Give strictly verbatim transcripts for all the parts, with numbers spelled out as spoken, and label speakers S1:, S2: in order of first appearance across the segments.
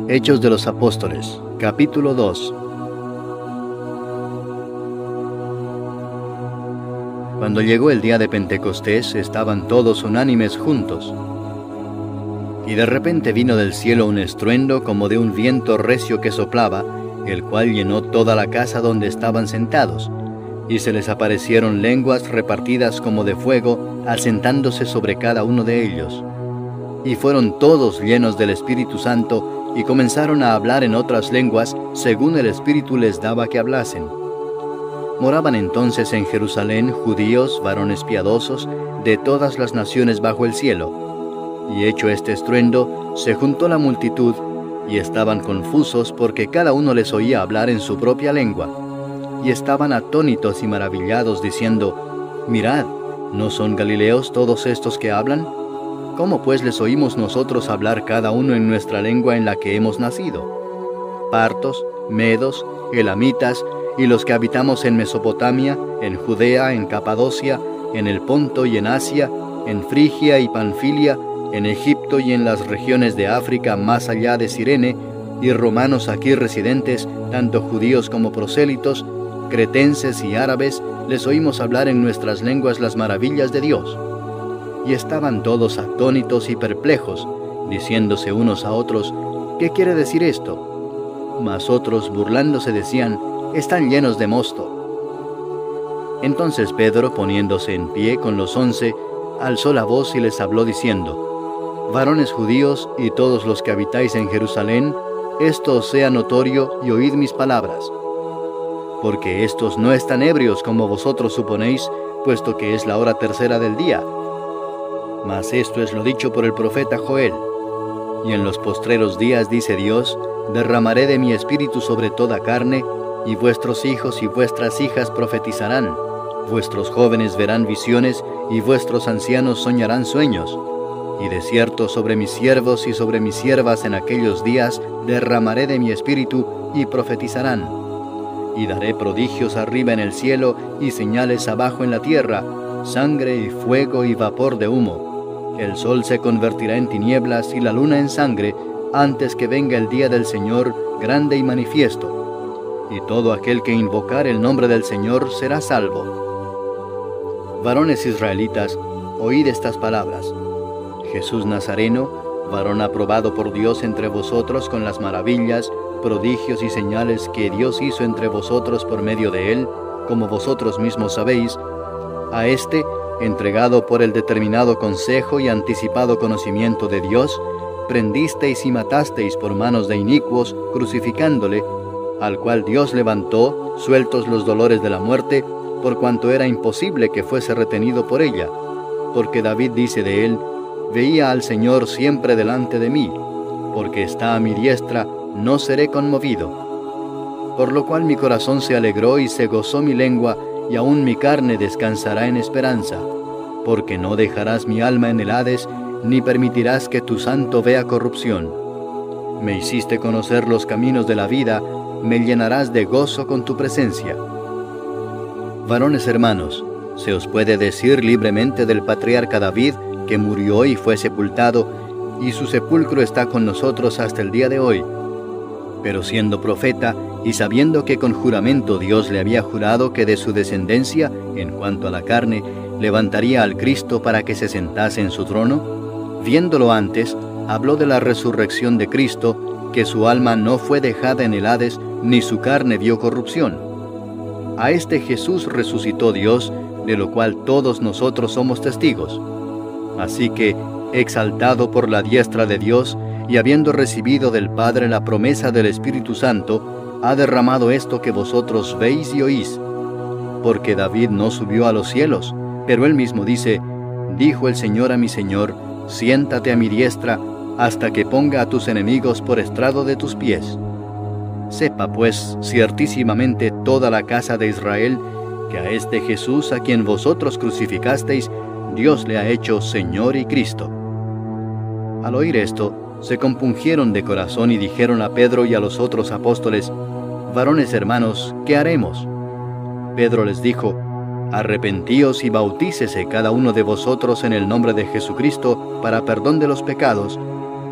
S1: Hechos de los Apóstoles, capítulo dos. Cuando llegó el día de Pentecostés, estaban todos unánimes juntos. Y de repente vino del cielo un estruendo como de un viento recio que soplaba, el cual llenó toda la casa donde estaban sentados, y se les aparecieron lenguas repartidas como de fuego, asentándose sobre cada uno de ellos. Y fueron todos llenos del Espíritu Santo, y comenzaron a hablar en otras lenguas, según el Espíritu les daba que hablasen. Moraban entonces en Jerusalén judíos, varones piadosos, de todas las naciones bajo el cielo. Y hecho este estruendo, se juntó la multitud, y estaban confusos porque cada uno les oía hablar en su propia lengua. Y estaban atónitos y maravillados, diciendo: Mirad, ¿no son galileos todos estos que hablan? ¿Cómo pues les oímos nosotros hablar cada uno en nuestra lengua en la que hemos nacido? Partos, medos, elamitas, y los que habitamos en Mesopotamia, en Judea, en Capadocia, en el Ponto y en Asia, en Frigia y Panfilia, en Egipto y en las regiones de África más allá de Cirene, y romanos aquí residentes, tanto judíos como prosélitos, cretenses y árabes, les oímos hablar en nuestras lenguas las maravillas de Dios. Y estaban todos atónitos y perplejos, diciéndose unos a otros: ¿qué quiere decir esto? Mas otros, burlándose, decían: están llenos de mosto. Entonces Pedro, poniéndose en pie con los once, alzó la voz y les habló diciendo: varones judíos y todos los que habitáis en Jerusalén, esto os sea notorio y oíd mis palabras. Porque estos no están ebrios como vosotros suponéis, puesto que es la hora tercera del día. Mas esto es lo dicho por el profeta Joel. Y en los postreros días, dice Dios, derramaré de mi espíritu sobre toda carne, y vuestros hijos y vuestras hijas profetizarán, vuestros jóvenes verán visiones, y vuestros ancianos soñarán sueños. Y de cierto sobre mis siervos y sobre mis siervas en aquellos días derramaré de mi espíritu, y profetizarán. Y daré prodigios arriba en el cielo, y señales abajo en la tierra, sangre y fuego y vapor de humo. El sol se convertirá en tinieblas y la luna en sangre, antes que venga el día del Señor, grande y manifiesto. Y todo aquel que invocar el nombre del Señor será salvo. Varones israelitas, oíd estas palabras. Jesús Nazareno, varón aprobado por Dios entre vosotros con las maravillas, prodigios y señales que Dios hizo entre vosotros por medio de él, como vosotros mismos sabéis, a éste, entregado por el determinado consejo y anticipado conocimiento de Dios, prendisteis y matasteis por manos de inicuos, crucificándole, al cual Dios levantó, sueltos los dolores de la muerte, por cuanto era imposible que fuese retenido por ella. Porque David dice de él: veía al Señor siempre delante de mí, porque está a mi diestra, no seré conmovido. Por lo cual mi corazón se alegró y se gozó mi lengua, y aún mi carne descansará en esperanza, porque no dejarás mi alma en el Hades, ni permitirás que tu santo vea corrupción. Me hiciste conocer los caminos de la vida, me llenarás de gozo con tu presencia. Varones hermanos, se os puede decir libremente del patriarca David, que murió y fue sepultado, y su sepulcro está con nosotros hasta el día de hoy. Pero siendo profeta, y sabiendo que con juramento Dios le había jurado que de su descendencia, en cuanto a la carne, levantaría al Cristo para que se sentase en su trono, viéndolo antes, habló de la resurrección de Cristo, que su alma no fue dejada en el Hades, ni su carne vio corrupción. A este Jesús resucitó Dios, de lo cual todos nosotros somos testigos. Así que, exaltado por la diestra de Dios, y habiendo recibido del Padre la promesa del Espíritu Santo, ha derramado esto que vosotros veis y oís. Porque David no subió a los cielos, pero él mismo dice: dijo el Señor a mi Señor, siéntate a mi diestra, hasta que ponga a tus enemigos por estrado de tus pies. Sepa pues ciertísimamente toda la casa de Israel, que a este Jesús a quien vosotros crucificasteis, Dios le ha hecho Señor y Cristo. Al oír esto, se compungieron de corazón y dijeron a Pedro y a los otros apóstoles: varones hermanos, ¿qué haremos? Pedro les dijo: arrepentíos y bautícese cada uno de vosotros en el nombre de Jesucristo para perdón de los pecados,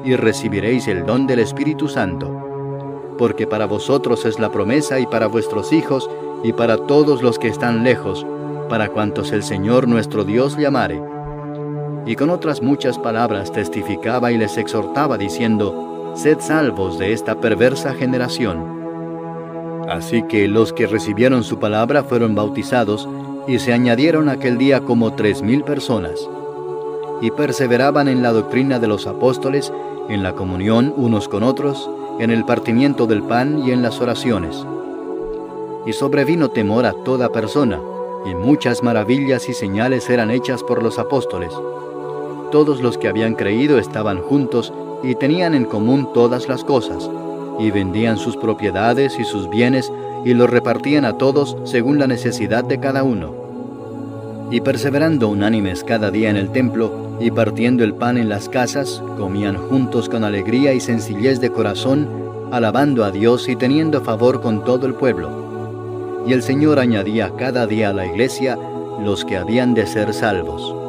S1: y recibiréis el don del Espíritu Santo. Porque para vosotros es la promesa, y para vuestros hijos, y para todos los que están lejos, para cuantos el Señor nuestro Dios llamare. Y con otras muchas palabras testificaba y les exhortaba, diciendo: Sed salvos de esta perversa generación. Así que los que recibieron su palabra fueron bautizados, y se añadieron aquel día como tres mil personas. Y perseveraban en la doctrina de los apóstoles, en la comunión unos con otros, en el partimiento del pan y en las oraciones. Y sobrevino temor a toda persona, y muchas maravillas y señales eran hechas por los apóstoles. Todos los que habían creído estaban juntos y tenían en común todas las cosas, y vendían sus propiedades y sus bienes, y los repartían a todos según la necesidad de cada uno. Y perseverando unánimes cada día en el templo, y partiendo el pan en las casas, comían juntos con alegría y sencillez de corazón, alabando a Dios y teniendo favor con todo el pueblo. Y el Señor añadía cada día a la iglesia los que habían de ser salvos.